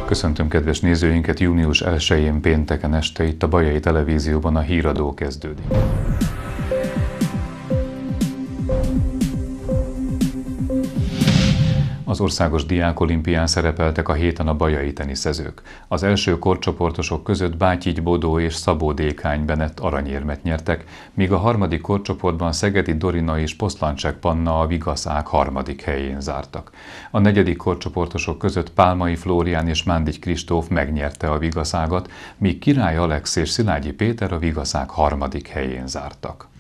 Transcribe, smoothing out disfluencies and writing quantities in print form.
Köszöntöm kedves nézőinket, június 1-én pénteken este itt a Bajai Televízióban a híradó kezdődik. Az országos diákolimpián szerepeltek a héten a bajai teniszezők. Az első korcsoportosok között Bátyigy Bodó és Szabó Dékány Benett aranyérmet nyertek, míg a harmadik korcsoportban Szegedi Dorina és Posztlancsek Panna a vigaszák harmadik helyén zártak. A negyedik korcsoportosok között Pálmai Flórián és Mándigy Kristóf megnyerte a vigaszágat, míg Király Alex és Szilágyi Péter a vigaszák harmadik helyén zártak.